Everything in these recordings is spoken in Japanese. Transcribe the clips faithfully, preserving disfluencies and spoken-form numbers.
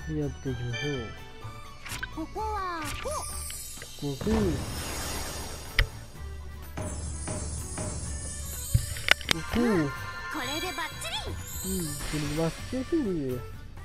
やっていきましょう。 ここはこここ。ここ。 これでバッチリ。 うん、これバッチリ。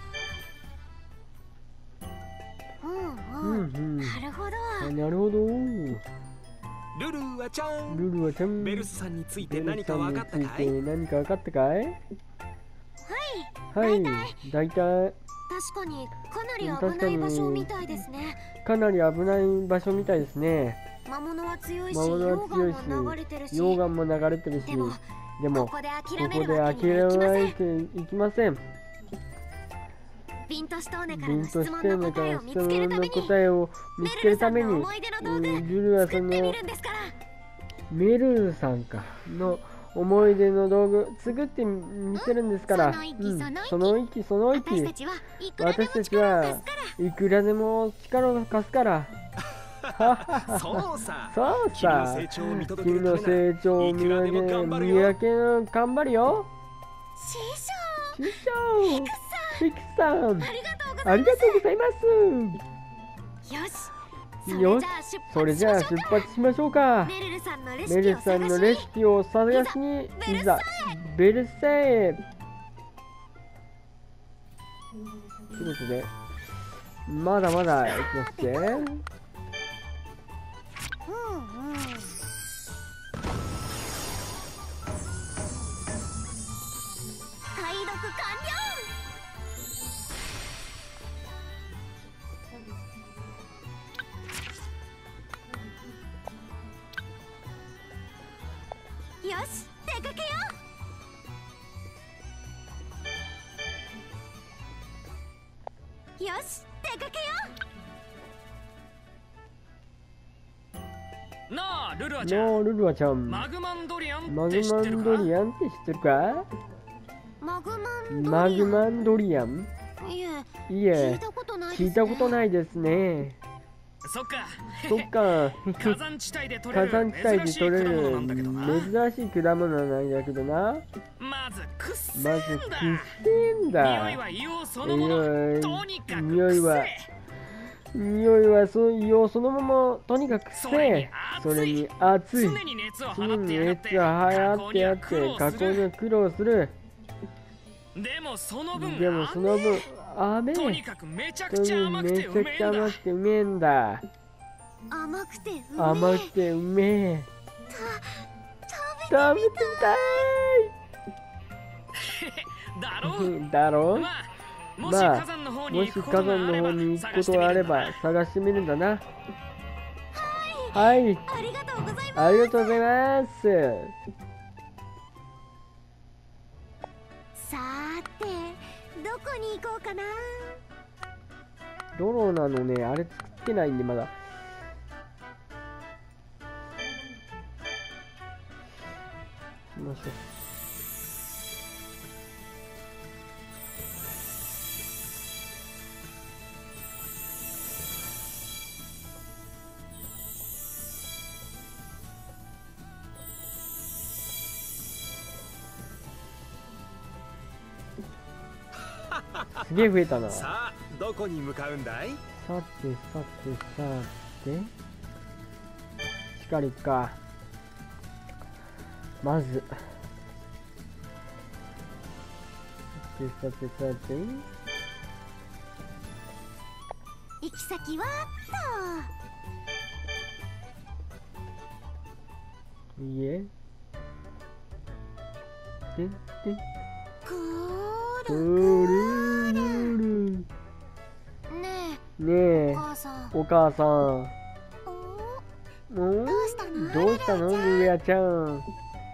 うんうん。 うんうん。 なるほど。 あ、なるほど。 ルルーはちゃん。 ルルはちゃん。 ベルスさんについて何か分かったかい？ ベルスさんについて何か分かったかい？ はい。 はい。だいたい。 確かにかなり危ない場所みたいですね。 かなり危ない場所みたいですね。 魔物は強いし、 魔物は強いし、 溶岩も流れてるし。 溶岩も流れてるし。 でも、 でもここでこ諦めこでるわけにはいきません。 諦めていきません。 ビントシトーネからビンの質問トしての答えを見つけるために、 答えを見つけるために、 メルルさんの思い出の道具、 うんルルはそ作ってみのるんですから。 メルルさんかの思い出の道具作ってみせるんですから、うん、その息その息、 私たちはいくらでも私たち力を貸すはから。 いくらでも力を貸すから。 そうさ。 そうさ。君の成長を見分け見分けの頑張るよ。 師師匠匠フィクさん、 ありがとうございまありがとうございます。 す。よし。 よし、それじゃあ出発しましょうか。 メルルさんのレメシピをルさんの探しレシピを探しにいざベルサイユ。ということで、まだまだいきますね。 うんうん。解読完了。よし、出かけよう。よし、出かけよう。なあ、ルルアちゃん。 のルルアちゃん、 マグマンドリアンマグって知ってるか？ マンドリアンって知ってるか？ マグマンドリアン。 マグマンドリアン、 いえ、 い聞えいたことないですね。 聞いたことないですね。 そっか。 そっか。 火山地帯で取れ火る山地帯で珍しい果取れる物なんだけどな。 珍しい果物なんだけどな。 まずくっせまずくっえんだ。 せんだ。 匂いは硫黄そのもの。 匂いとにかく匂いはくせ匂いはそう硫黄そのままとにかくそれにせそれに熱い。 常に熱を常放ってにやがって熱が放ってやって加工には苦労する。 でもその分でもその分甘い。 とにかくめちゃくとちゃ甘くにてうめめちゃくちゃえんだ。 甘くてうめえんだ。 甘くてうめえ。 甘くてうめえ。 た食べてみたい。 だろう。 だろう。 まあもしまあ火山の方にもし火行くことがあれば山の方に行く探してことがあれみるんだば探してみるんだな。はい、 ありがとうございます。 ありがとうございます。 さーて、どこに行こうかな。 ドローなのね、あれ作ってないんでまだ。しましょう。すげえ増えたな。ささあ、どこに向かうんだい？ てさてさて、しかりか。まずさてさてさて、 行き先はと。 いいえ。ででくくーるるるる。 ねえ、 ねえお母さん。 お母さん、 おうん、 どうしたの？ どうしたのルルアちゃん。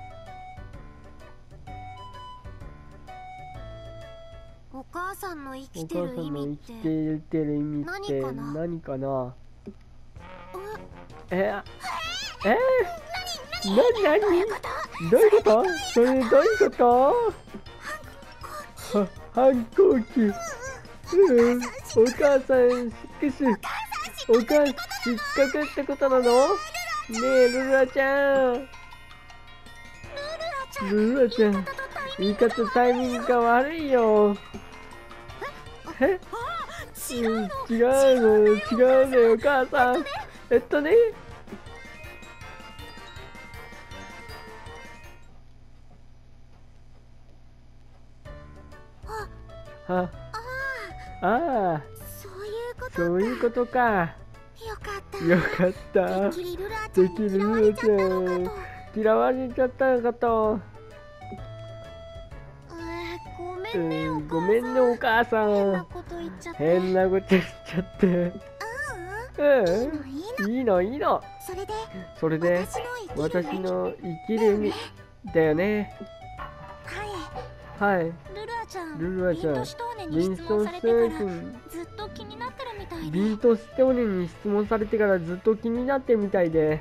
お母さんの生おきて母さんのる意味っ生きて。 てる意味って何かな何かな。 え、 ええなになにどういうことそれどういうことは反抗期。うん、お母さん失格お母さん失格ってことなの。ねえルルアちゃん、ルルアちゃん言い方タイミングが悪いよ。え違うの、 違うの、違うのよ、母さん。えっとね。は、ああ、 そういうことか。 そういうことか。 よかった。 よかった。 てっきりルルアちゃんに嫌われちゃったのかと。 嫌われちゃったのかと。 えーごめうんね、おん、ごめんね、お母さ変なんこと言っちゃって。 変なこと言っちゃって。 ううん、 ん、いいのいいの。 いいの、いいの。 それで、 それで、 私私のの生きる意味だよね。 はい。 はい。 ルルアちゃん、 ルルアちゃんビントシトーネに質ビントス問されてからテー君、 ずっと気になってるみたいで。 ビントステオネに質問されてからずっと気になってるみたいで。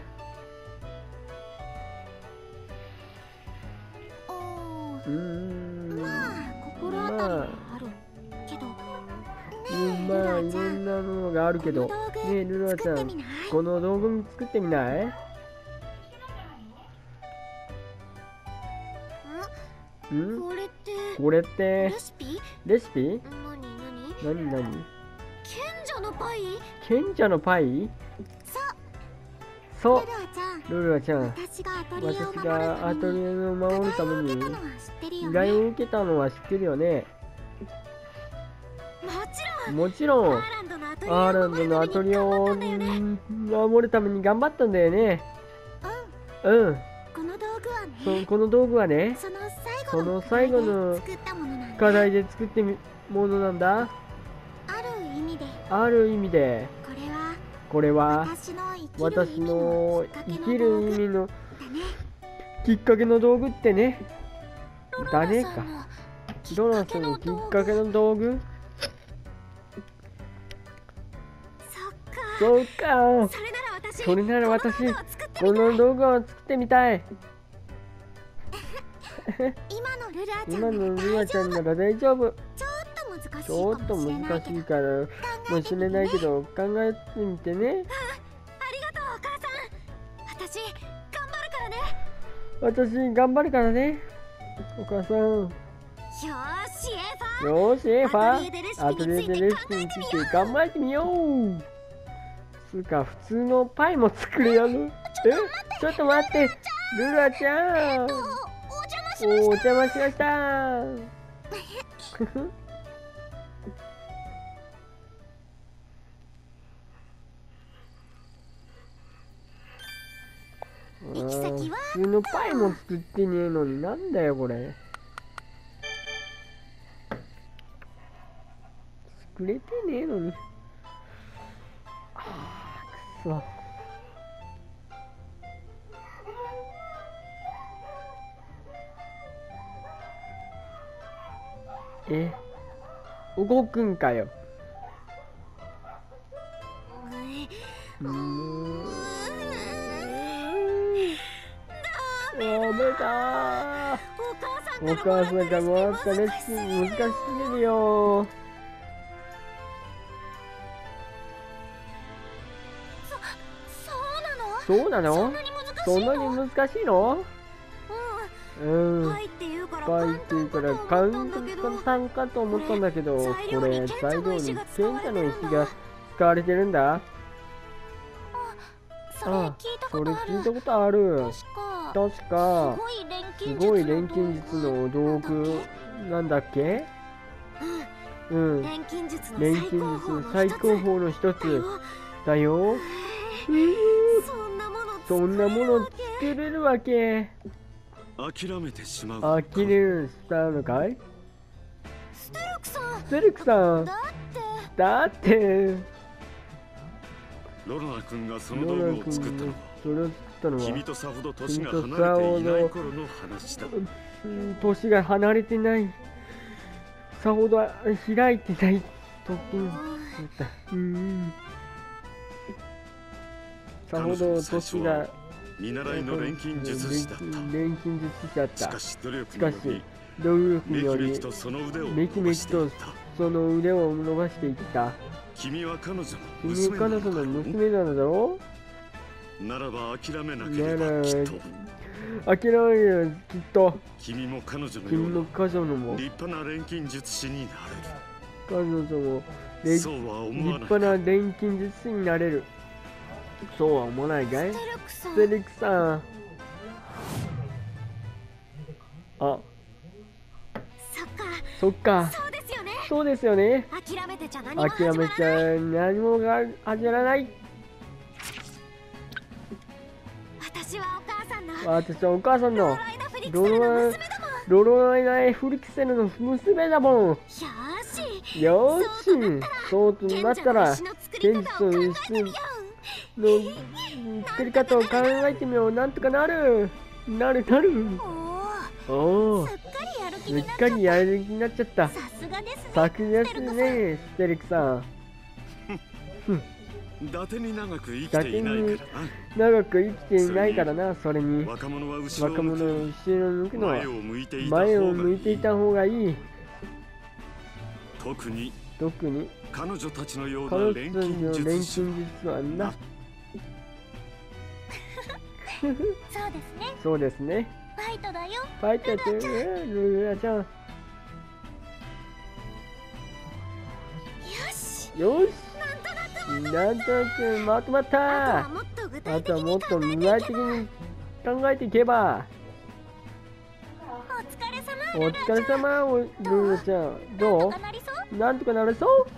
おうーーん。 まあ、心当たりはあるけど。 うん、まあ、いろんなのがあるけど。ねえ、ルルアちゃん、この道具作ってみないんこれってこれってレ、シピ？ レシピなになに？ なになに賢者のパイ？ 賢者のパイそう。 そうルルアちゃん、 ルルアちゃん、 私がアトリエを私守るがアトリエを守るために依頼を受けたのは知ってるよね。 依頼を受けたのは知ってるよね。 もちろん。 もちろん、 アーランドのアトリエアーラをンドのアトリエを守るために頑張ったんだよね。 守るために頑張ったんだよね。 うん。 うん、 この道具はね、 そこの道具はね、 その最後その最後の作ったものなんだ。 課題で作ってみものなんだ。 ある意味で、 ある意味で、 これはこれは私の生きる意味の私きっかけの道具の生きる意味のきっかけの道具ってね。だねか。 ロロナさんのきっかけの道具。 そっか。 そうか。 それなら私、 それなら私、 この道具を作ってみたい。 この道具を作ってみたい。 今のルルアちゃ今んのルナなら大丈夫。 ちゃんなら大丈夫。 ちょっと難しいちょっとかもしれない難しいけど。 から考もえてみてねしれないけど考えてみてね。 ありがとうお母さん。私頑張るからね。 私頑張るからね。お母さん。 よーしエファ。 よーし、エーファアトリエでレシピアトリエでレシピについて考えてみよう。つうか、普通のパイも作れやる。えちょっと待って、ルラちゃん。 おお邪魔しました。 お邪魔しました。 行き先は普通のパイも作ってねえのになんだよこれ。作れてねえのに。あーくそ。え、動くんかよ。うーん。ダメだー。お母さんからもらったレシピ難しすぎるよー。そうなの？そんなに難しいの？うん。 パイって言うからパイっていうから簡単かと思ったんだけど、これ材料に賢者の石が使われてるんだ。 それ聞いたそれことある。 聞いたことある。 確か確かすごい錬す金術ごい錬金術の道具なんだっけ？うん。 錬金術の錬金術の最高峰の一つだよ。 そんなものそんなもの作れるわけ。 諦めてしまう。 あきれしたのかい？ ステルクさん。 ステルクさん。 だってだってロロナ君がその道ロナ具を作ったのはそれを作ったのは君とさほど年が離れていない頃の話だ。 うん年が離れてない、さほど開いてない時にだった。うんさほど年が見習いの錬金術師だった。 錬金術師だった。 しかし努力しかしにより努力めによりきめきとその腕をめきめきと伸ばしていった。 その腕を伸ばしていった。 君は彼女の君娘彼女の娘なのだろう。ならば諦めなけなればらきっと諦めるよきっと君も彼女のよ君のうな彼女のも立派な錬金術師になれる。 彼女もれ立そうは思わない。 派な錬金術師になれる。そうは思わないかい？ ステルクさん、 ステリックさん。あ、 そっか、 そっか。 そうですよね。 そうですよね。 諦めてちゃ何も始まらない。 諦めちゃ何もが始まらない。 私はお母さんの私はお母さんのロライダ・フリクセルの娘だもん。 ロロライナ・フリクセルの娘だもん。 よーし、 よーし、そうとなったら、 賢者の石の作り方を考えてみよの作り方を考えてみよう。なんとかなる。なるなる。 う。おおお、 ー、すっかりやる気すっになっちゃかりやる気になっちゃった。 さすがですね。 さくですね、ステリックさん。 伊達に長く生きていないからな。 長く生きていないからな。それに若者は後ろ若者の後ろを向くのは前を向いていた前を方が向いていた方がいい。 特に特に彼女たちのよう彼女な錬たちの錬金術師金術はな。 そうですね。 そうですね。 ファイトだよ。 ファイトやってるルルラちゃん。 よし。 よし、なんとなくまとまっあとた。 はもっと具あ体的にとはもっと考え具ていけば。 体的に考えていけば。 お疲れ様。 お疲れ様、おルルラちゃん。どなんとかなりそう。 う？なんとかなれそう？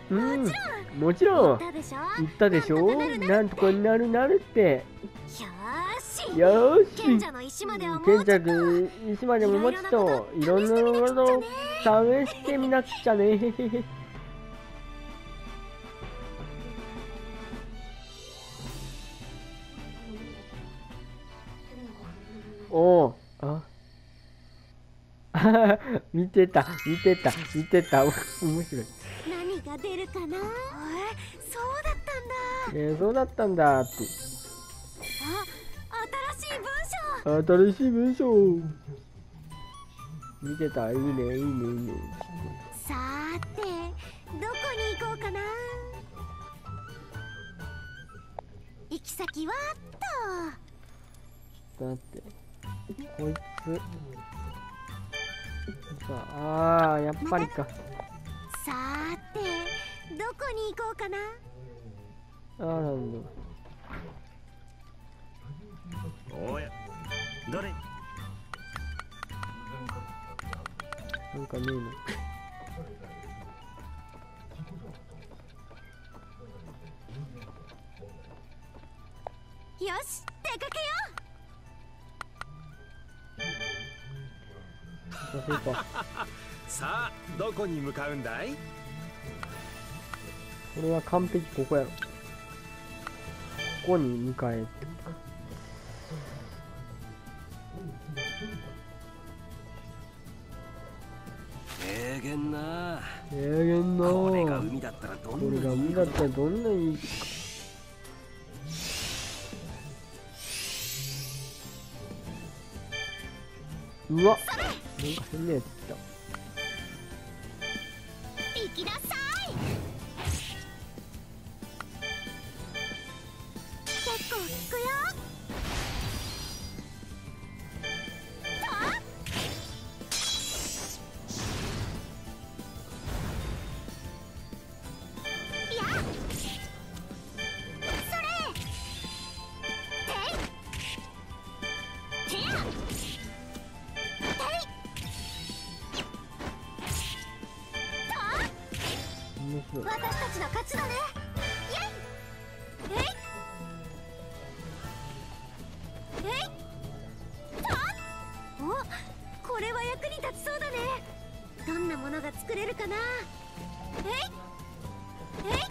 う。 うんん、 もちろん。 もちろん。 言ったでしょ。 言ったでしょ。なんとかなるなるって。 よーし。 よーし。 賢者の石まではもう賢ちょっと。 者石までももちといろんなことを試してみなくちゃね。おお、あ、見てた見てた見てた。面白い。 何が出るかな。え、そうだったんだ。 えー、そうだったんだって。 あ、新しい文章。 新しい文章見てた。いいねいいねいいね。 さーて、どこに行こうかな。行き先はっだってこいつさあ、あーやっぱりか。 と。さーて、どこに行こうかな。 あーなんだ。 おやどれなんかねえの。 よし、出かけよそうか。 さあどこに向かうんだい？ これは完璧。ここやろ。ここに向かえって。 えげんな。 ええげんなこれがー。 海だったらどこれんなが海だったらどんないい。うわ、なんか変なやつ来た。 う。行きなさい。結構効くよ。と。やっ。それ。てい。てや。 面白い。 私たちの勝ちだね。イェイ。えい。えい。と。お、これは役に立ちそうだね。どんなものが作れるかな。えい。えい。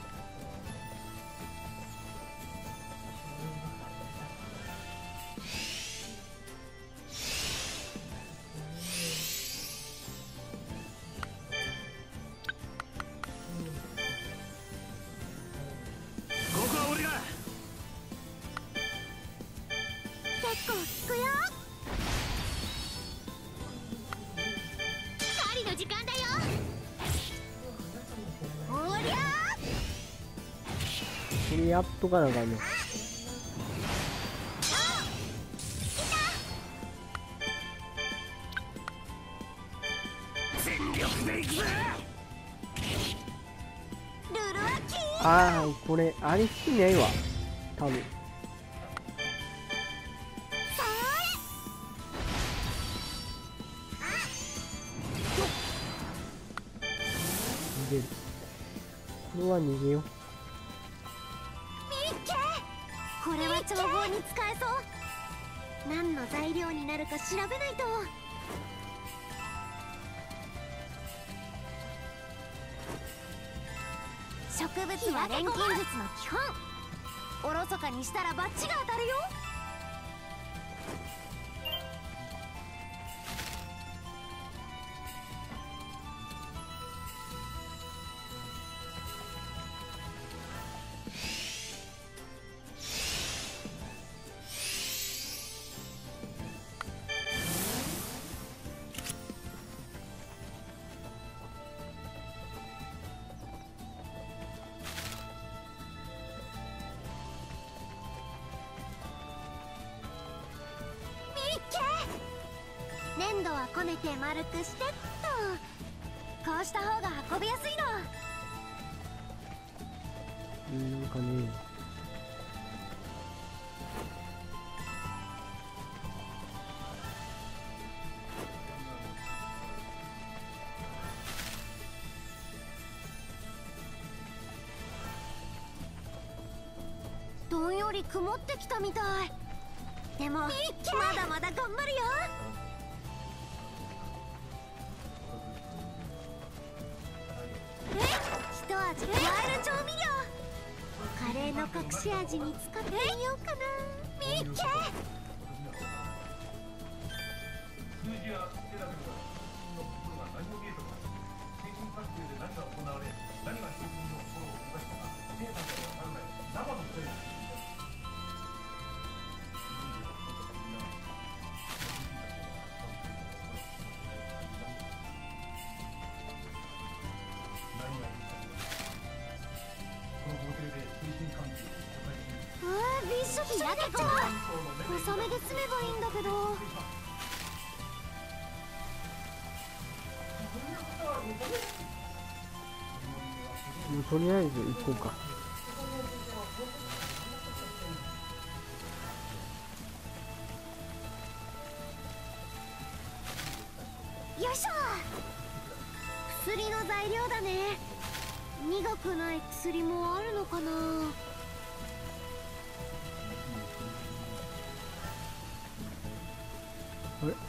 ここは俺が結構効くよ。狩りの時間だよ。おりゃこれやっとかなあかんね。 ー。 ルルアキー。 ああ、これあれ好きないわ多分。逃げる。これは逃げよう。 ミッケー、これは調合に使えそう。何の材料になるか調べないと。植物は錬金術の基本。おろそかにしたらバッチが当たるよ。粘土はこねて丸くしてっと。こうした方が運びやすいの。 うんなんかね。 どんより曇ってきたみたい。でもまだまだ頑張るよ。一味加える調味料。カレーの隠し味に使ってみようかな。ミッケー、あービショップ開けちゃう。小雨で済めばいいんだけど。 もうとりあえず行こうか。 よいしょ。薬の材料だね。苦くない薬もあるのかな。 あれ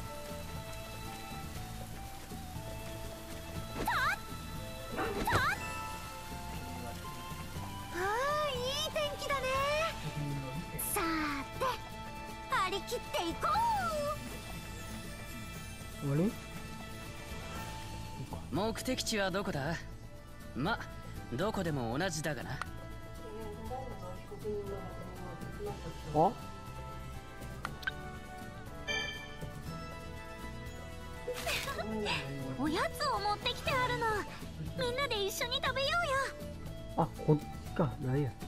ああ、いい天気だね。さーて張り切っていこう。 あれ目的地はどこだ？ま、どこでも同じだがな。 あおやつを持ってきてあるの。みんなで一緒に食べようよ。 あ、こっちか。なんや。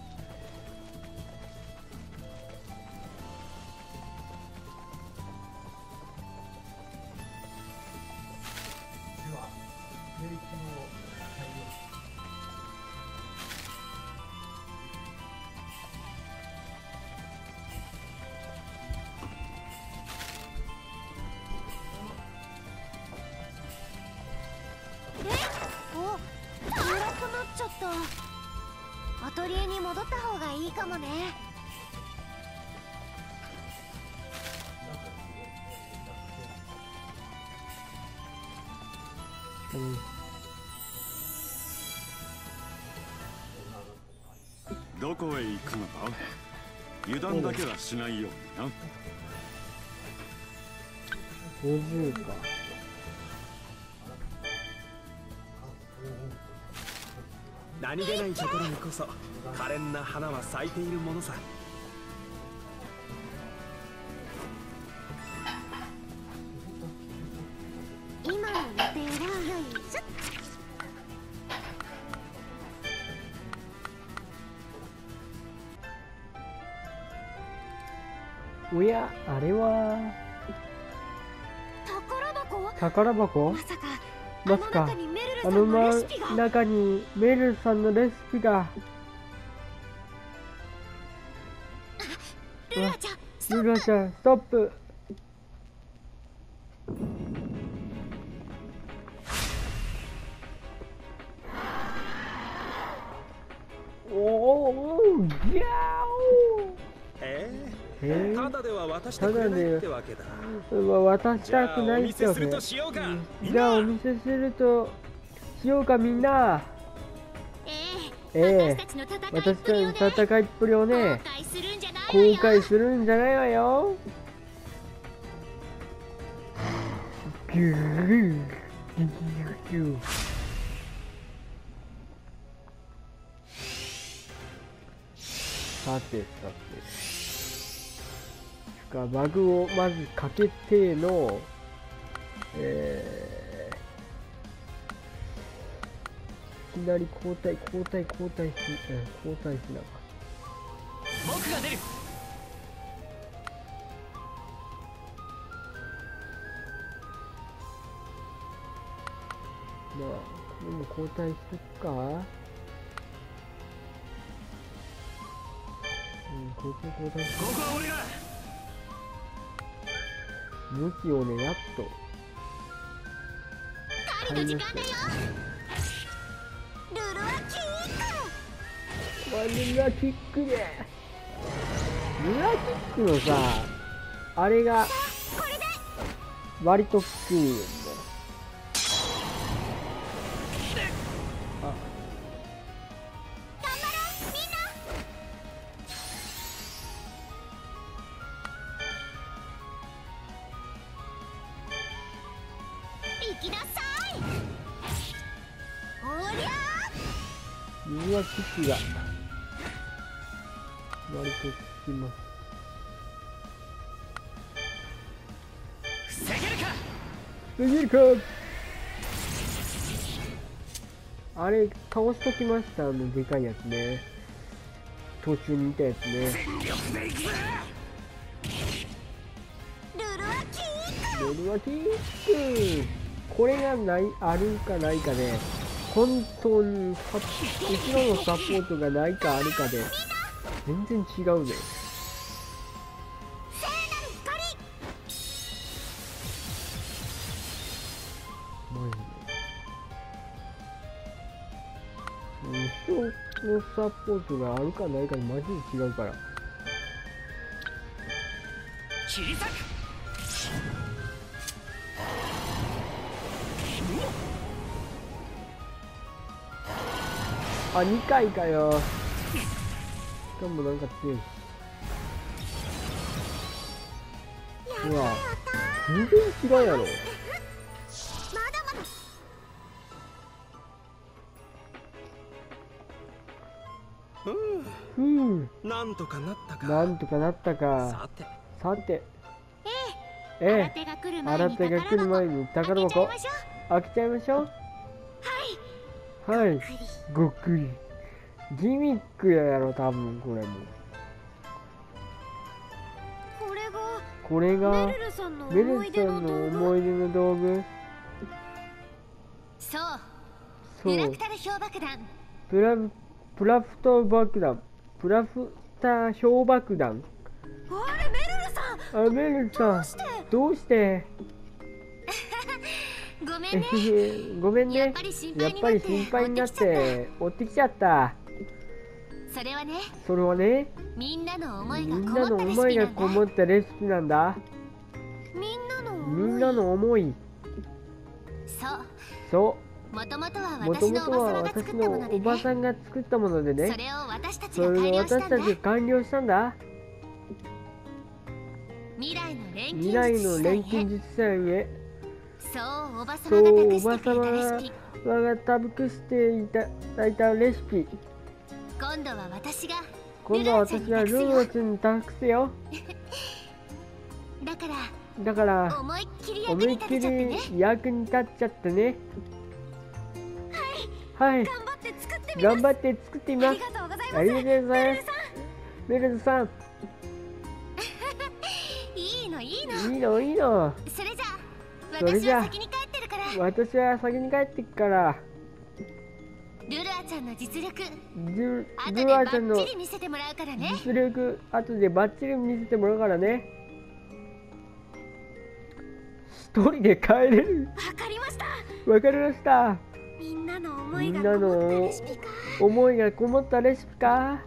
お、暗くなっちゃった。アトリエに戻った方がいいかもね。 うんどこへ行くのだ？油断だけはしないようにな。 ごじゅうか。 何気ないところにこそ可憐な花は咲いているものさ。 今の予定はよいしょ。 おや、あれは宝箱？ 宝箱？ まさかまさかあの真ん中にメルルさんのレシピが。 ルラちゃん、 ルラちゃんストップ。おお、ギャえーええただでは渡してくれないってわけだ。 ー、渡したくないってわけ。 じゃあお見せするとしようか。 じゃあお見せするとしようか、みんな。 ええ、 ええ、 私たちの戦いっ私ぷりをね、 たちの戦いっぷりをね、 後悔するんじゃない後わよ。 悔するんじゃないわよ。ギューギューギュー。さてさて、かバグをまずかけての、えー、いきなり交代交代交代し、うん、交代しなか僕が出る。 まあこれも交代しとくか。うん、交代交代しとく。 ここは俺が。 武器をね、やっと狩りの時間だよ。ルルはキーワルラキックで、ルラキックのさ、あれがク、これで割ときついんだよ。あ、 頑張れみんな。行きなさい。おりゃルラキックが割と効きます。 防げるか。 できるか。あれ倒しときました、あのでかいやつね、途中にいたやつね。 ルルはキールルはキック、これがない、あるかないかで、本当にサ後ろのサポートがないかあるかで全然違うね。 聖なる光。 マジで後ろのサポートがあるかないかでマジで違うから。 切り裂く。 あ、にかいかよ。しかもなんか強いし。うわ、全然違うやろ。 まだまだ。 うん、 なんとかなったか。 なんとかなったか。 さて、 さて、 新え手が来るえ、 前に新手が来る前に宝箱開けちゃいましょ開けちゃいましょう。 う。 はい、 はい。 ごっくり。ギミックやろ、多分これも。 これがこれがメルルさんのメル思い出さんのの道具。 思い出の道具。 そう。 そうブラク、タル氷爆弾。 プラプラフト爆弾、プラフタ氷爆弾。 あれメルルさん。 あ、メルさん、どうしてごめんね。 ごめんね。 やっぱり心やっぱり配になって心配になって追ってきちゃった。 それはね、 それはね、 みんなの思いみがこんなの思いがもったレシピなんだ。 こもったレシピなんだ。 みんなの思い。 みんなの思い。 そう。 そもともとはう、もと私ものおばとさんが作ったものでは私のおばね。 さんが作ったものでね。 それを私たちそれをが改良したんだ。 私たちが完了したんだ。 未来の錬未来金術師さんの錬金へ。 術師さんへ。 そうおばそう、 様がおば託してく様れたレシピ。 がが託していただいたレシピ。 今度は私が今度は私がルーロちゃんに託すよ。 だからだから思いっきり役に立思いっきてちゃってね。 り役に立っちゃってね。はい、 頑張って作ってみます。 頑張って作ってみますあり。がとうございます。 ありがとうございますメルルさメルルさん、 ん、いいのいいの。 いいのいいの。 それじゃあそれじゃあ私は先に帰ってるから。 私は先に帰ってくから。 ルルアちゃんの実力ル後でバルアちゃんのッチリ見せてもらうからね。 実力後でバッチリ見せてもらうからね。一人で帰れる。 わかりました。 わかりました。 みんなの思いみんがこもったなのレシピか。 思いがこもったレシピか。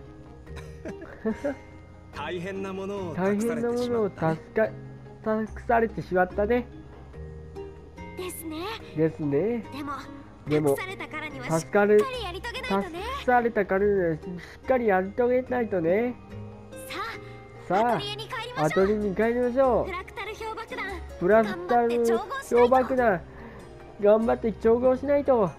大変なものを大託され変なものをてしまったね。 助か託されてしまったね。 ですね。 ですね。 でもでも託されたからにはしっ助かるかりやり遂げないとね。 託されたからにはしっかりやり遂げないとね。 さあ、 さアトリエに帰りあ、アましょう。 トリに帰りましょフラクタル氷爆弾。 う。プラスタル頑張って調合しないと氷爆弾頑張って調合しないと。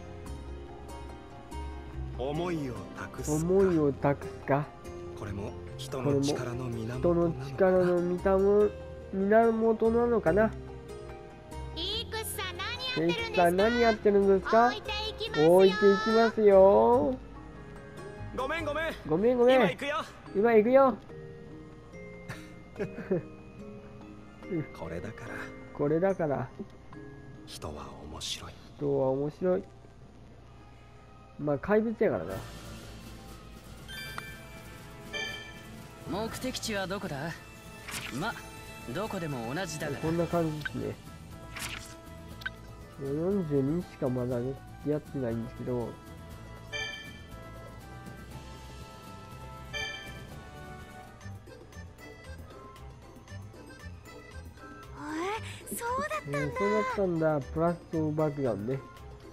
思いを託すか。 思いを託すか。 これも人これもの力の源人の力の源源なのかな。 イークスさんエイ何やってるんですか。 キさん何やってるんですか。 置いていきますよ。 置いていきますよ。 ごめんごめん。 ごめんごめん今行くよ。 今行くよ。 これだからこれだから人は面白い。 人は面白い。まあ怪物やからな。 目的地はどこだ。まどこでも同じだがこんな感じですね。よんじゅうにしかまだねやってないんですけど、 えー、そうだっえたんだ。 ーそうだったんだ。プラスト爆弾ね。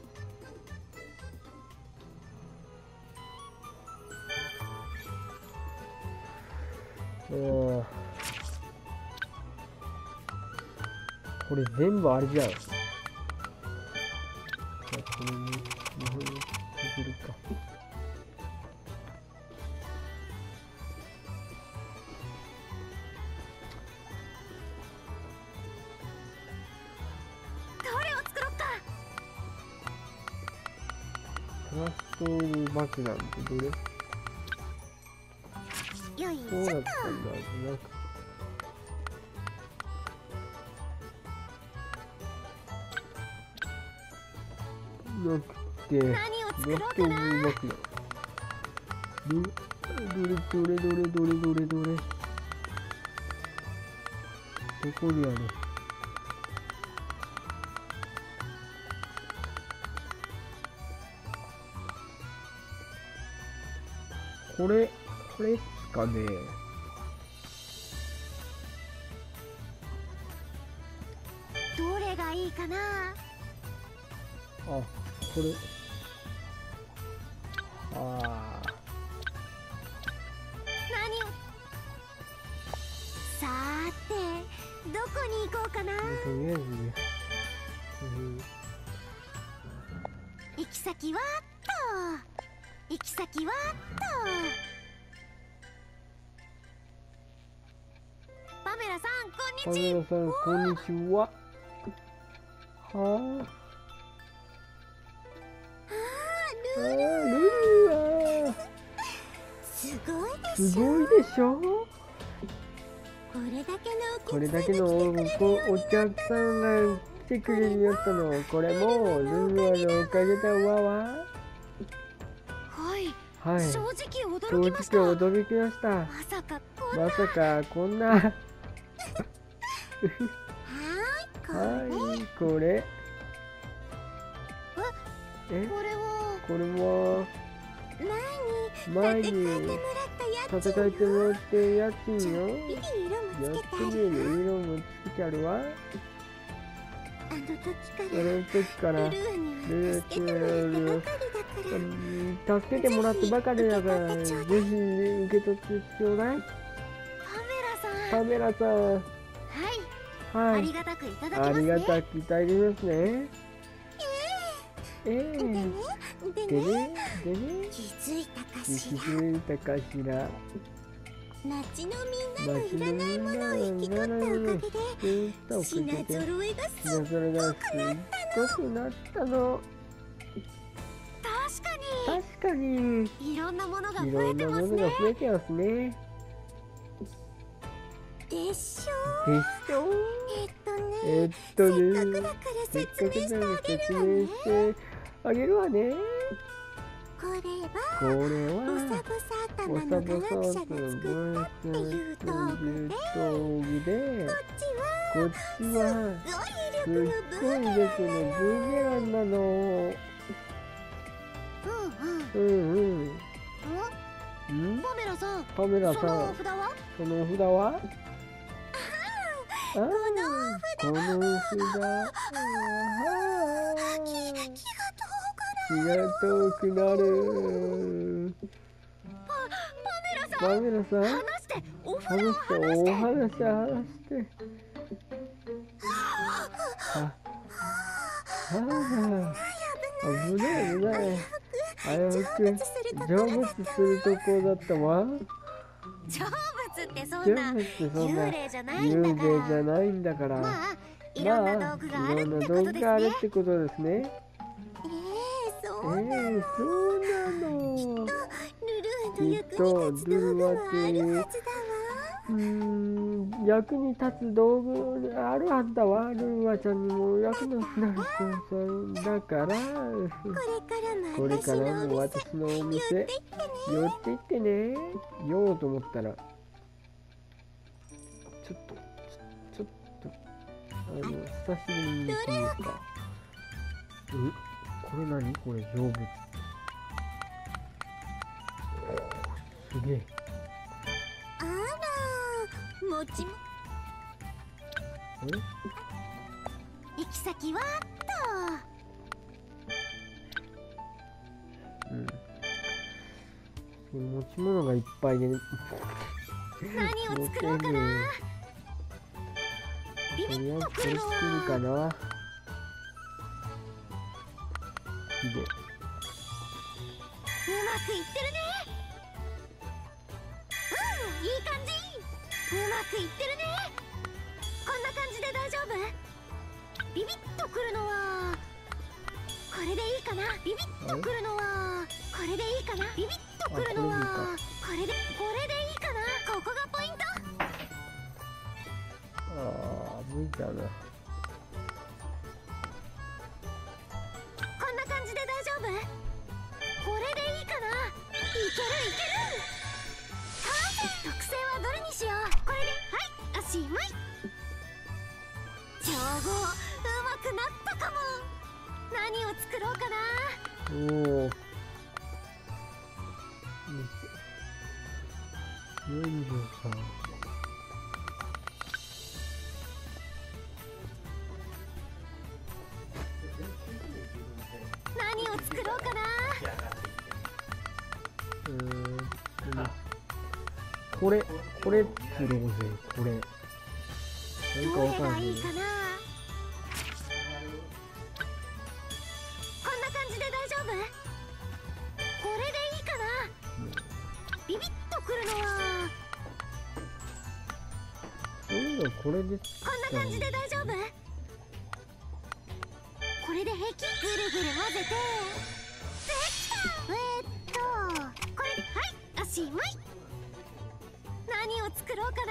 うん、これ全部あれじゃん。じゃあこれに日本に削るか。 どれを作ろっか。 プラスト爆弾ってどれ。 よいしそうだょっと。 ったんだ。なんかなくて、 何を作ろうかな。 どれどれどれどれどれどれどこにある。これこれっすかね。 どれがいいかな。 あ、これ。ああ。 何を。さーてどこに行こうかな。 とりあえずね。うん行き先はっと。行き先はっと。パメラさんこんにちは。 パメラさん、こんにちは。はあ。あー、ルルは。 すごいでしょ。 すごいでしょ。 これだけのこれだけのおお客さんが来てくれるよったの。これもルルアのおかげだわわ。 はいはい。 正直正驚きました。 直驚きました。 まさかこんな。 まさかこんな。 はーいこれ、 はい、これ。え、 これはこれは前前にに建て替えてもらったやつ戦えてもらってる家賃よ。 いい色もやってつけてあみる。 る色もつけてあるわ。 あの時かあらの時からルルーには助けてもらったばかりだから、 うん助けてもらったばかりだから、ぜひ受け取ってちょうだい。 パメラさんカメラさん。 はい、 はい。 ありがたくいただきあますね。 りがたくいただきますね。ええでねでねでね、でね、 気づいたか気しら。 づいたかしら。 街のみんなの街いらないものを引き取ったおかげでで、 品揃いがす品揃いがすっごくなったの。 確か確かに、 にいろんなものがい増ろんなものえてますね。 が増えてますね。 でしょでしょ。 えっとえっとね、 せっかくだからせっ説明してかくならあげ説るわね。 明してあげるわね。 これこはれボサはボサ頭おさのぼさ科学者がとブ作ったっていう道具で、 道具で、 こっちこっはちはすごい威力のすっごいブー力のブーメランなの。 うんうん。 うんうん。 んんパメラさん、 パメラそさん、 のお札は？ そのお札は？あー、このお札。あー、 気が気が遠くなる。パメラさん、 離してお札を話して、 離して。 お話し話して。あ、ああ、危ない危ない。危うく成仏するとこだったわ。 成仏ってそん成な仏ってそんな幽霊じゃないんだ幽から。 霊じゃないんだから。 まあ、いろんな道具があるいろんなってことです道具があるね。 ってことですね。 ええ、 えそうなの。 ー、そうなの。 ルルーの役に立つ道具もあるはずだわ。 うーん、役に立つ道具あるはずだわ。ルーワちゃんにも役に立つそうだから、 これからもこれからも私私のおのお店店寄っていってね。 寄っていってね。酔おうと思ったら、ちょっと、ちょちょっと、あの、久しぶりに見てみようか。え、これ何これ、成仏。すげえ。 あら、もちも。 え行き先はうん。その持ち物がいっぱいで、ね、 何を作ろうかな。ビビとりあえずッとくるのこれ作るかはな。火で。 うまくいってるね。うん、いい感じ。うまくいってるね。こんな感じで大丈夫？ビビッとくるのはこれでいいかな。ビビッとくるのはこれでいいかな。ビビッとくるのはこれでこれでいいかな。ここがポイント。 ああ、無理だな。 こんな感じで大丈夫？これでいいかな。いけるいける。はい、特性はどれにしよう。これで、はい、おしまい。調合うまくなったかも。何を作ろうかな。 おお。よんじゅうさん。 何を作ろうかな。 うーん。これ、これ作ろうぜ、これ。なんかどわかんないれがいいかな。こんな感じで大丈夫？これでいいかな。ビビッとくるのはそういうのこれでこんな感じで大丈夫？これで平気？ぐるぐる混ぜてできた。えー、っとこれで、はい、おしまい。何を作ろうかな。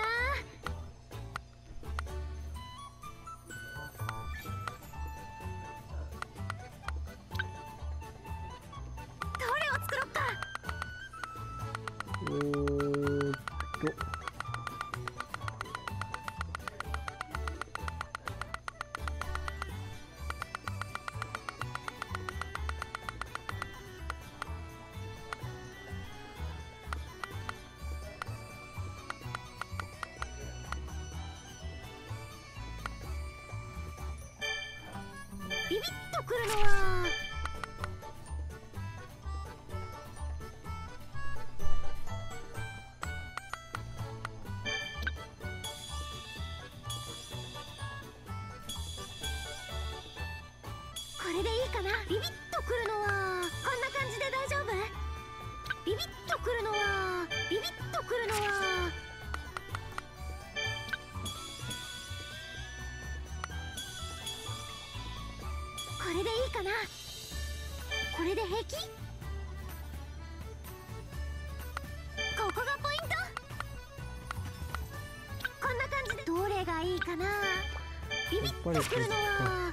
どれを作ろうか。 えーっとビビッとくるのはこれでいいかな。ビビッとくるのはこんな感じで大丈夫？ビビッとくるのはビビッとくるのはこれでいいかな。これで平気？ここがポイント。こんな感じでどれがいいかな。 ビビッとくるのは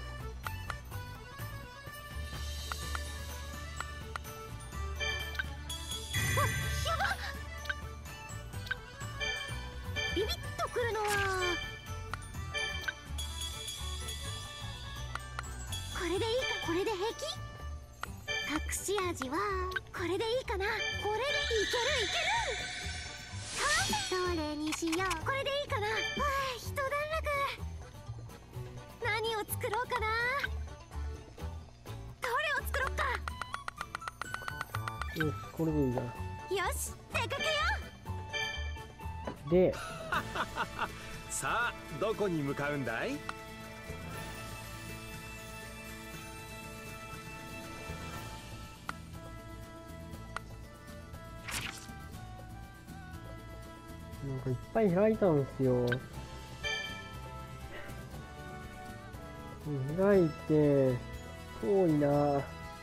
ビビッとくるのはこれでいいか。これで平気。隠し味はこれでいいかな。これでいけるいける。どれにしよう。これでいいかな。わあ、一段落。何を作ろうかな。どれを作ろうか。 よし、これでいいじゃん。 よし、出かけよう。でさあどこに向かうんだい？ なんかいっぱい開いたんですよ。開いて遠いな。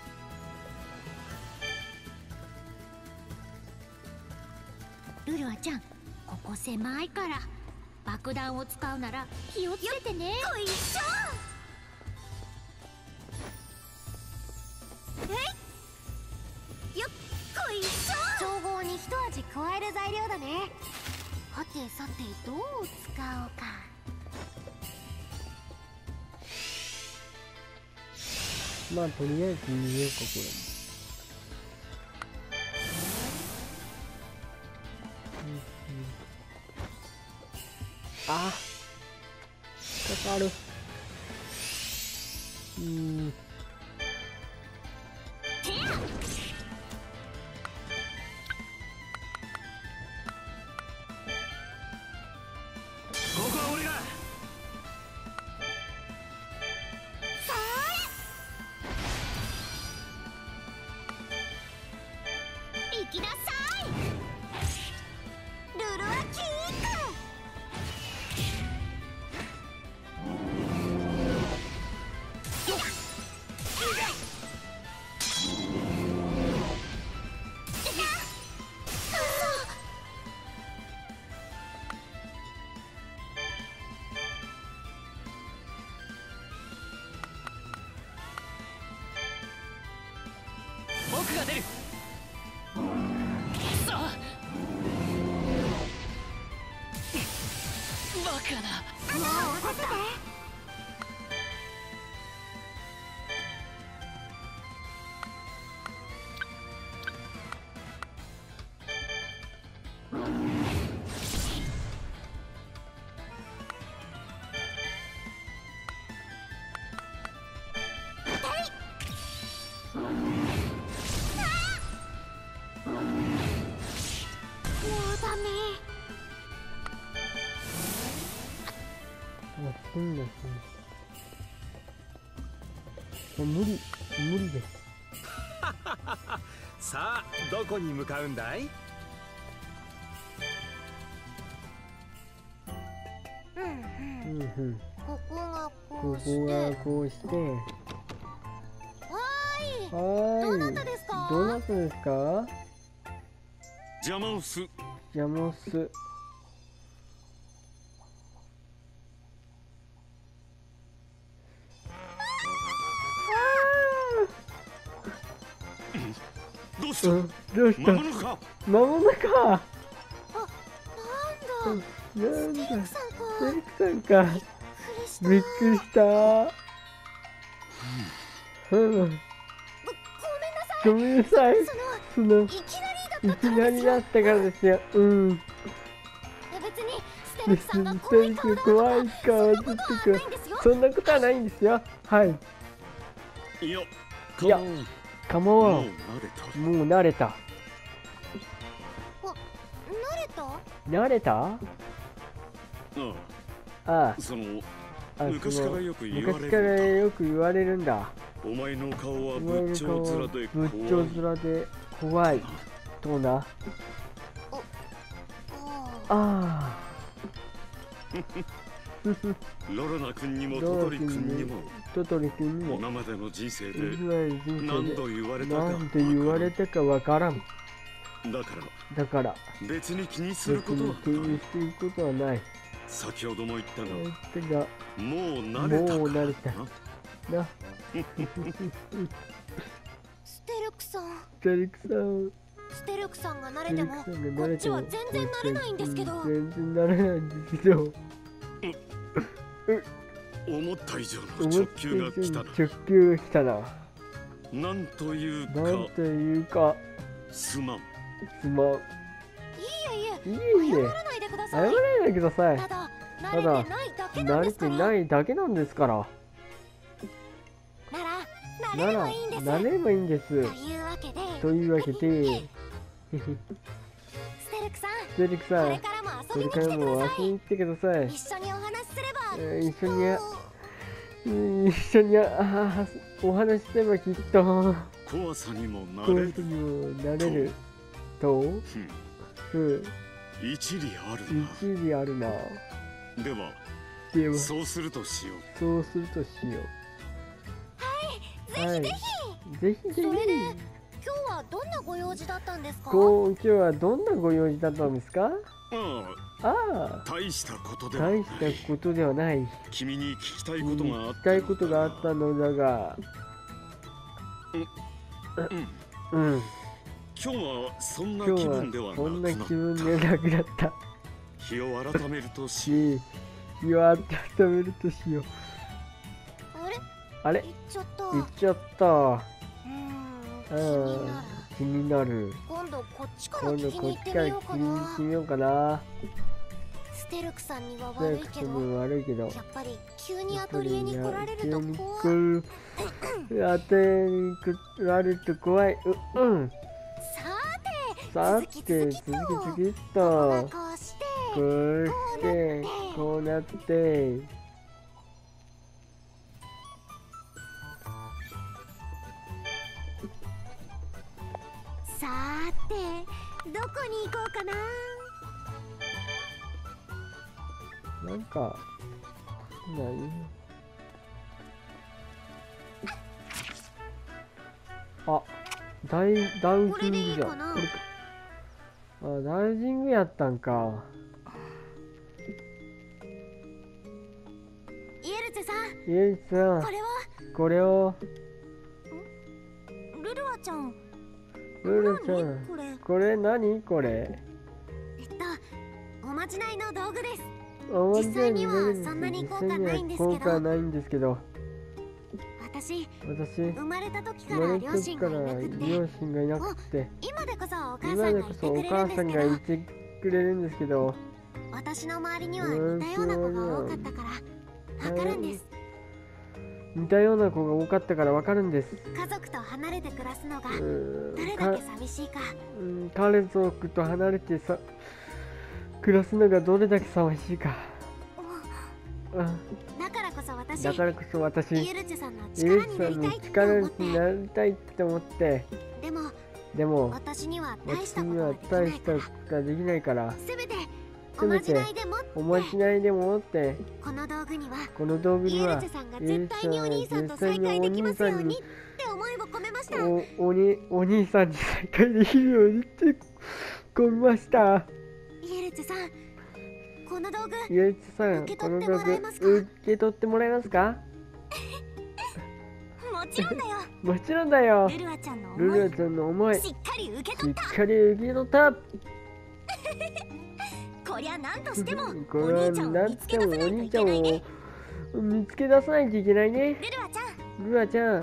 ルルアちゃん、ここ狭いから爆弾を使うなら気をつけてね。よっこいしょ。えいよっこいしょ。調合に一味加える材料だね。はてさて、どう使おうか。 まあとりあえず見ようか、これ。あ、かかる。うーん。 ここは俺が。 さあ、行きなさい。ルルアキーク。 僕が出る。さあバカな。 もう任せて。 あ、死んだ、死んだ。無理、無理です。 さあどこに向かうんだい？ うんうん。 うんうん。 ここがここうして。 こがこうして。 はーい。 はどなーい。 たですか？ どなたですか？ 邪魔をす。 邪魔す。 どうした？ うん、どうした？ 魔物か？ 魔物か。 あ、なんだ。 なんだ。 スティークさんか。 スティークさんか。びっくりした。うん。 ご、ごめんなさい。 ごめんなさい。その、 いきなりいきだったからなりだったからですよ。うん。 いや別にステル別クさんがに怖い顔だとか怖い顔ずっとくそんなことはないんですよ。はい。 いや、 いや構わん。 構わん。 もう慣れた。 もう慣れた。 慣れた？ 慣れた？ あああ、そのあ。 昔そのからよく言われるんだ昔からよく言われるんだ。 お前の顔はお前の仏顔は頂面で仏頂面で怖い。とな。 ああ。 あロロナ君にもあ。 トトリ君にもトトリ君にも。 今までの人生で今までの人生で何度言われたかなんて言われたかわからん。 だからだから別に気にす別ることはに気にしていることはない。 先ほども言ったが手がもう慣れたもう慣れたな。 ステルクさん、 テリクさん、 ステルクさんが慣テリれてもクさんがこっち慣れてもは全然慣れないんですけど。 全然慣れないんですけど、 思った以上の思直って球が来たな。 直球が来たな。 なんというかなんというか、 すまん。 すまん。 いえいえ、 いえいえ、 謝らないでくだ謝さい。 らないでください。 ただ慣れてないだけなん慣れですから。 てないだけなんですから。 なら慣なら、 れればいいんです。 慣れればいいんです。 というわけで、 というわけで、 ステルクさん、 ステリクさん、 これからもこ遊びに来れからもてください。 遊びに来てください。 一緒にお話しすれば、 えー一緒にやきっとうん一緒にああお話しすればきっと怖さにもなこうれる。 いう時にもなれると、 うんうん、 一理あるな。 一理あるな。 ではでは、 そうするとしよう。 そうするとしよう。はい、ぜひぜひ。 それで今日はどんなご用事だったんですか？ こう今日はどんなご用事だったんですか？ あああ、大したことあ、 ではない。 大したことではない。 君に聞きたいことがあ聞った。 きたいことがあったのだが、 うん。 うん、 今日はそんな今日は気分ではなくそんななっ気分でなくなったた。日を改めるとし、 し、日を温めるとしよう。 あれあれ行っちゃった。 行っちゃった。 うーん、 うん、 気になる。 気になる。 今度こっちから今度聞きに行ってこっちからみようか聞きに行っなて。みようかな。 ステルクさんにはステ悪いけど、 ークスも悪いけど。 やっぱり急にアトリエに来られると急に怖い。 来る。アトリエに来られると怖い。う、うん。 さて、 さて、 続続きき続きと続きここがと。 こうして、 こうして、こうなって。 さて、どこに行こうかな。 なんか、何あ、ダイ、ダウジングじゃん。 これでいいかなこれか。あ、ダウジングやったんか。 イエルチェさん、 イエイさんこ、れはこれを、 ルルアちゃん。 ルルちゃん、 何これ。 これ何これ。 えっと、おまじないの道具です。 お実際にはまじいそんなに実効果際にはないんですけど効果はないんですけど、 私、 私、 生まれた時か生まられた時か両親がいならくって、 両親がいなくて、 今でこそお母さ今んがいてでこそおくれるんです母さんがけど、 いてくれるんですけど、 私の周りには似たような子が多かったからわかるんです。 似たような子が多かったからわかるんです。 家族と離れて暮らすのがうーんどれだけ寂しいか。 うん家族と離れてさ暮らすのがどれだけ寂しいか。うんだからこそ私、 だからこそ私、 イエルチェさんのイエ力スさんのになりたいって力思って、 になりたいって思って、 でもでも私には大し私にはたことができな大したいから、 ことができないから、 せめてせめておまじないでもっておまじないでも持って、 この道具にはこの道具にはイエルチェさんが絶対にお兄さんと再会できますようにって思いを込めました。 おおにお兄さんに再会できるようにって込みました。 イエルチェさん、この道具イエスさん、 受けこの取っても道らえますか具受け取ってもらえますか？ もちろんだよ。 もちろんだよ。 ルルアちゃんのルルア思いちゃんの思い、ししっかり受けっ取った。 かり受け取った。 こりゃ何としてもこおれは兄ちゃんをなん見つけ出さないとてもお兄ちゃんいけないね。 を見つけ出さないといけないね。 ルルアちゃん、 ルルアちゃん、 ん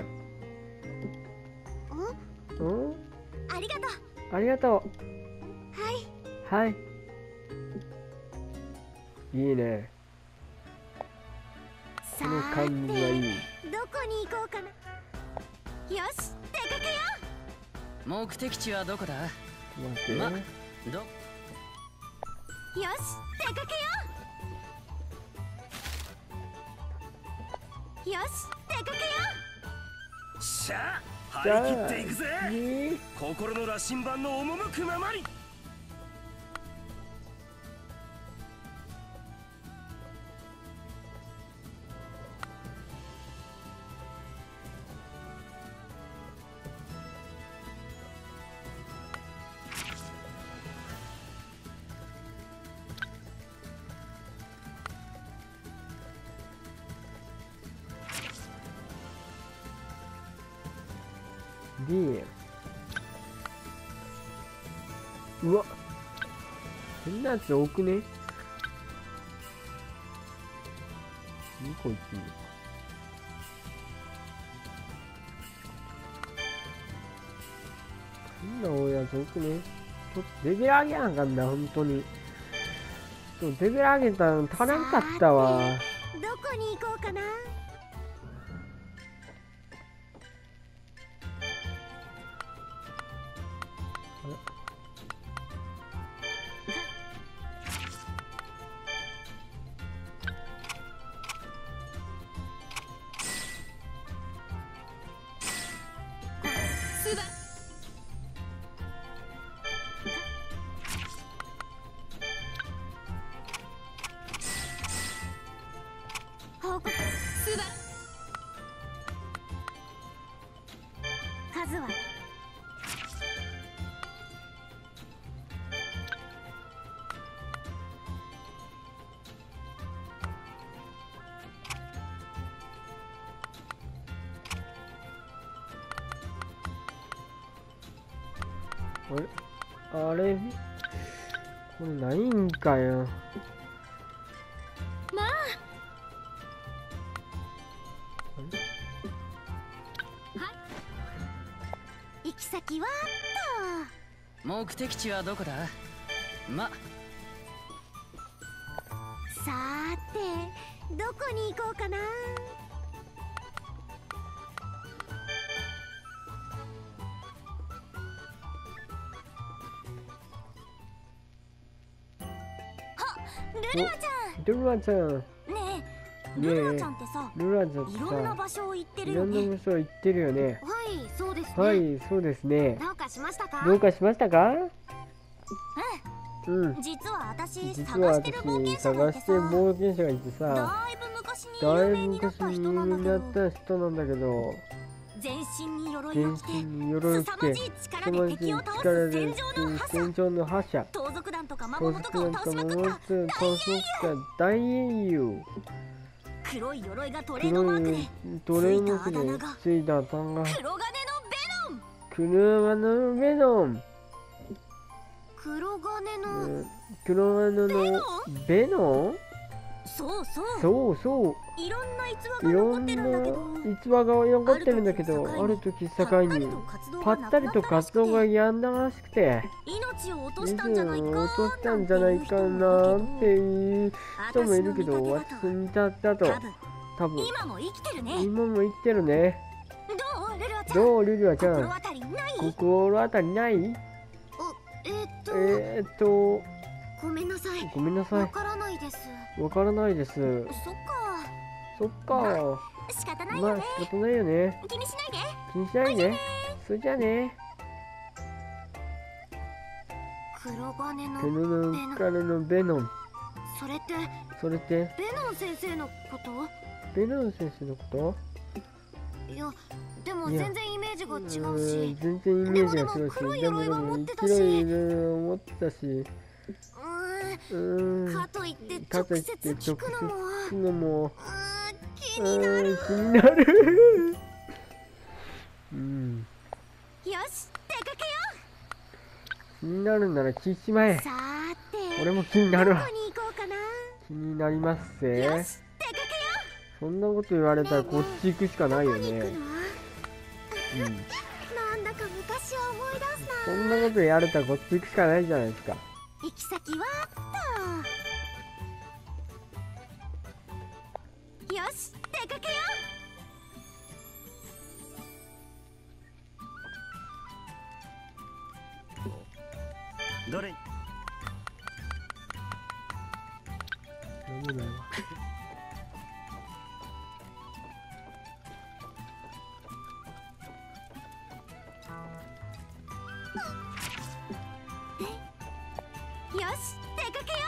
うんありがとう。 ありがとはい、 う。はい。いいね。 さこのー感じはいい。 てどこに行こうかな。よし、出かけよ目的地はどこだ？ 待って。 まどう。よし、出かけよう。よし、出かけよしゃあじゃあ張り切っていくぜ。 ね心の羅針盤の赴くままに。 で、うわ、変なやつ多くね？にこいっていいのか。変な多いやつ多くね？ちょっとレベル上げなあかんな、ほんとに。ちょっとレベル上げたの足らんかったわ。 どこに行こうかな。報告すば数はあれあれこれないんかよ。 まあ行き先はっと。 目的地はどこだ？まさーてどこに行こうかな。ルルアちゃん。 ルルアちゃん。 ねえ、 ねえルルアちゃんってさ、 ルルアちゃんっていろんなさ、 場所を行ってるいろんなよね。 場所行ってるよね。 はい、そうですね。 はい、そうですね。 どうかしましたか？ どうかしましたか？ ううん。 ん、実は私実探はしてる冒険私、 者がいてさ、 探してる冒険者がいてさ、 だいぶ昔にだいぶ有名になっ昔た人に有名になんだけど、 なった人なんだけど、 全身に鎧全を着て、 身に鎧を着て、 凄まじい力そので敵を倒力です戦場の覇者、 戦場の覇者、 盗賊団とか魔盗物とかを賊団と倒しまくっもうた一つ倒しまくった大英雄。 黒い鎧がトレードマークで、 トレードマークでついたあだ名が黒金のベノン。 黒金のベノン。 黒金の、 うん黒金のベノン。 そうそう、 そうそう。 いろんな逸話いろんが残ってるんだけど、 な逸話が残ってるんだけど、ある時境にぱったりと活動がやんだらしくて、 命を落とし水たんじゃないかを落としたんじゃないかなっていう人もいるけど、私に至ったと、多分今も生きてるね。 今も生きてるね。 どうルルアちゃん、 どうルルアちゃん、 心当たりない？ 心当たりない？ おえー、っと、 えーっと、 ごめんなさい、 ごめんなさい。 わからないです。 わからないです。 そっか、 そっか。 仕方ないまあよね。 仕方ないよね。 気にしないで。 気にしないで。それじゃあね。 黒金のペノの彼のベノン。 それってそれってベノン先生のこと？ ベノン先生のこと？ いや、でもいや全然イメージが違うし、 うん全然イメージが違うし、 でもでも黒い鎧は持ってたし黒い鎧は持ってたし、 ううーん、 ーん、 かといってかと直いって接聞くのも、う聞くのも、 ーん、気うになる。 ーん、気になる。うん、 よし、出かけよ気になるなら聞いちまえう。。さーて、 俺も気になるわどこ。に行こうかな。 気になりますぜ。 よし、出かけよそんなこと言われたらこっち行くしかないよう。どこに行くね。 の？ うん。 なんだか昔を思い出すそな。 んなこと言われたらこっち行くしかないじゃないですか。 行き先はっと。よし、出かけよどれ？ なんでだよ。 う。よし、出かけ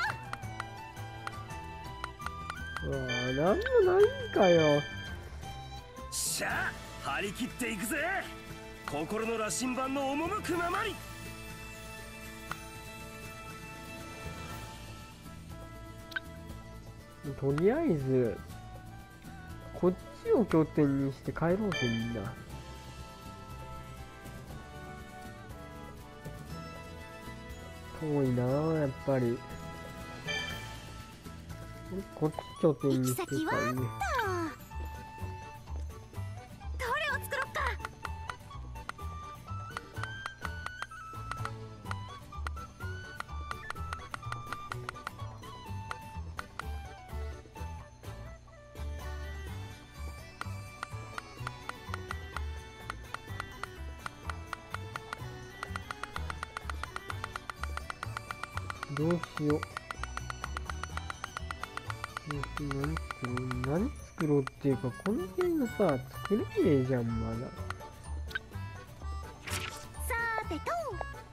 ようわあ、なんもないんかよ。 しゃあ張り切っていくぜ。心の羅針盤の赴くままに。 とりあえずこっちを拠点にして帰ろうぜみんな。 遠いなやっぱり。こっち拠点にしてたいね。 どれを作ろっか。 どうしよう。何作ろう何作ろうっていうか、この辺のさ、作れねえじゃん、まだ。 さーてと。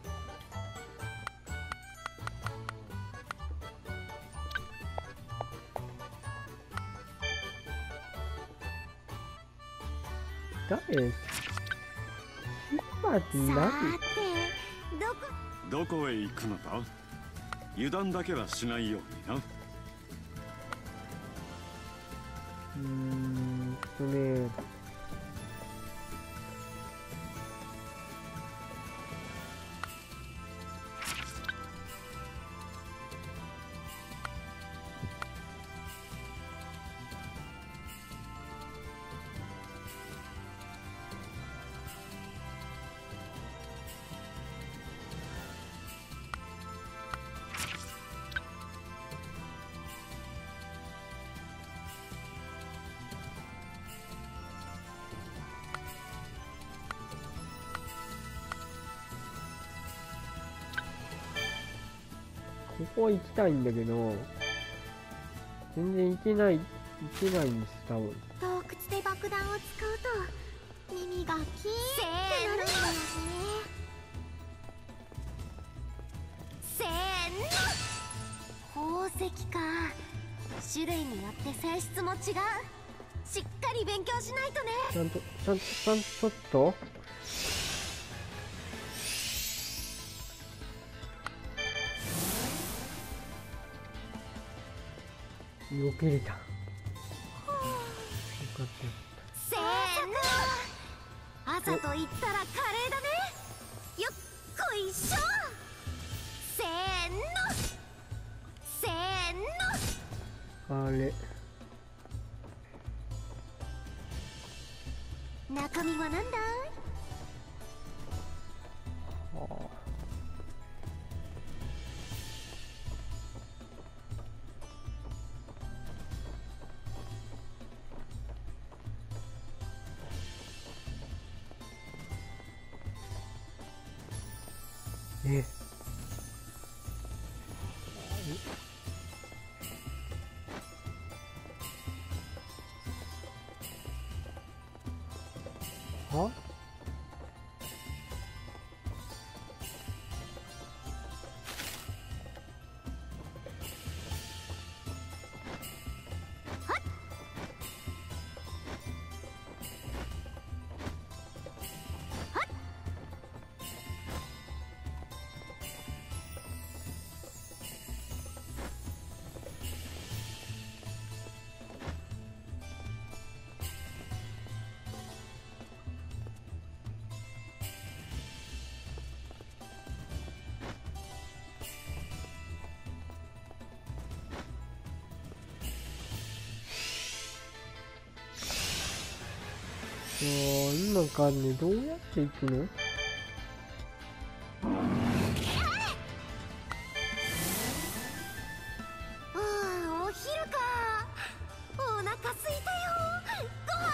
誰？シンバって何？ さーてどこ。 どこへ行くのだ。油断だけはしないようにな。 うーんとね。ここ行きたいんだけど、全然行けない、行けないんです、多分。 洞窟で爆弾を使うと耳がキーンってなるんですね。せーの。宝石か。種類によって性質も違う。しっかり勉強しないとね。 ちゃんと、ちゃんと、ちゃんと、ちょっと。よけれた。よかった。 せーの。朝と言ったらカレーだね。よっこいしょ。せーの。せーの。 あれ。 中身はなんだい？ はあ。えはあー、今からね、どうやって行くの？ ああ、お昼か。お腹すいたよ。ご飯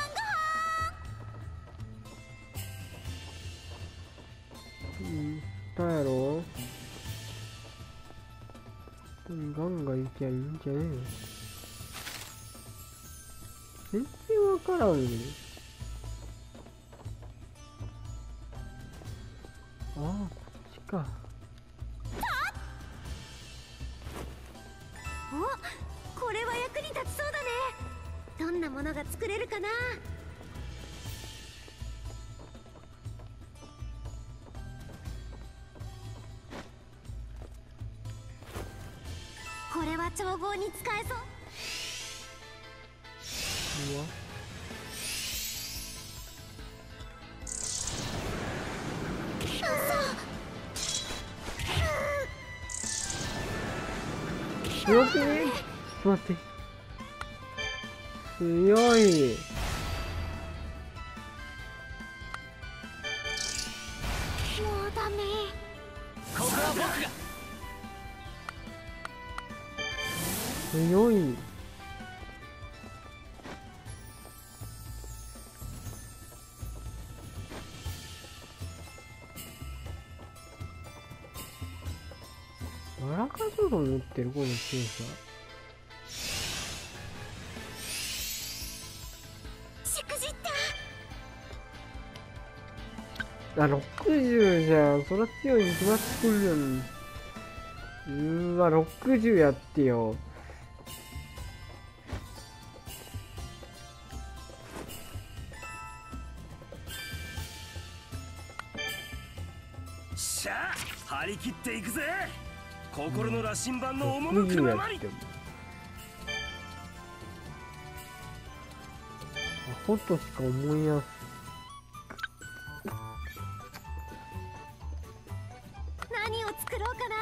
ご飯。 うん、だやろ？ガンガン行きゃいいんじゃねえの？全然わからんよね。ああ、こっちか。 お、これは役に立ちそうだね。どんなものが作れるかな。これは調合に使えそう。 うわ。 強くね。ちょっと待って。強い。 もうダメ。 ここは僕が。 強い。マラカスド持ってるこの強さ。 しくじった。 あ、ろくじゅうじゃん。そら強いに決まってくるじゃん。うーわ、ろくじゅうやってよ。 しゃあ張り切っていくぜ。心の羅針盤のろくじゅうや赴くままに。 っても。アホとしか思いやす。 何を作ろうかな。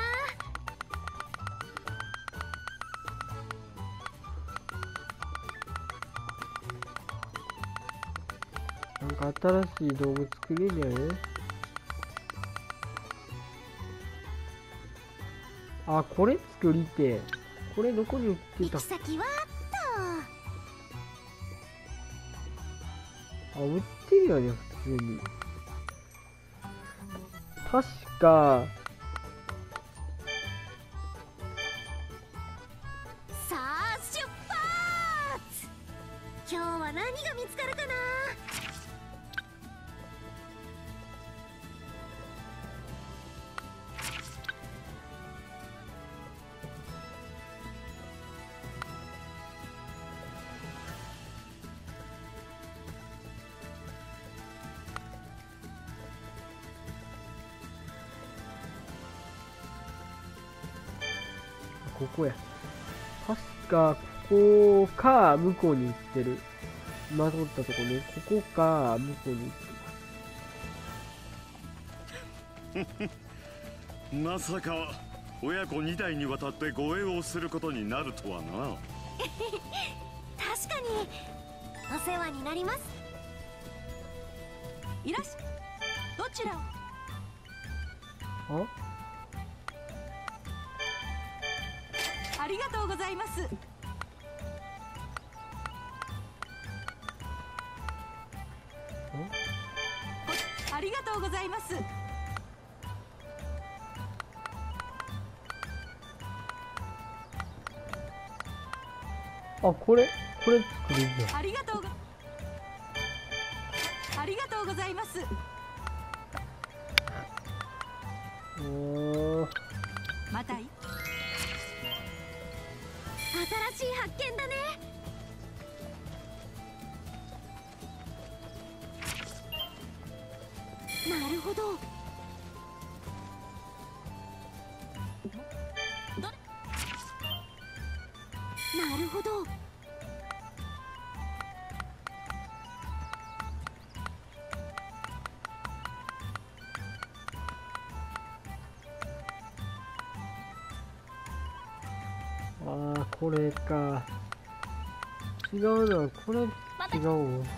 なんか新しい道具作れるやね。あ、これ作りてえ。これどこに売ってた？ 行き先はあ、売ってるよね、普通に。確か、 さあ出発。今日は何が見つかるかな。 ここや。確か、ここか、向こうに行ってる。今通ったとこね。ここか、向こうに行ってまさか親子に代にわたって護衛をすることになるとはな。 確かにお世話になります。いらっしゃどちらを。 あありがとうございます。ありがとうございます。 あ、これこれ作るじゃん。 ありがとうごありがとうございます。 おー。 またい新しい発見だね。なるほど。なるほど。 ああ、これか。違うな、これ違うわ。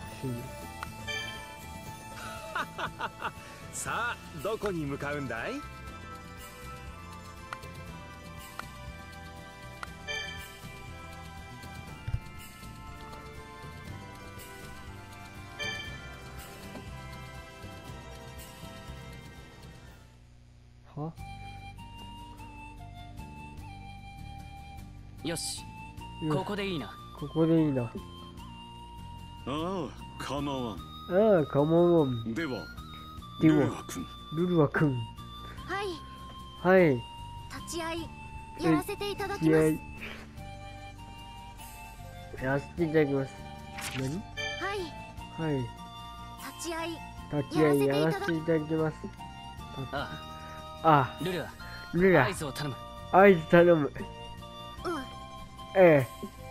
さあどこに向かうんだい。 はよし、 よここでいいな。 ここでいいな。 ああ、構わん。 ああ、かまわん。 では、 ではルーア君。 ルルワくん。 はい、 はい。 立ち会いやらせていただき試合ます。 やらせていただきます。何？ はい、 はい。 立ち会い。 立ち会いやらせていただきます。 ああ、 ルルア、 ルラ合、図を頼む。 合図頼む。 うん。 ええ。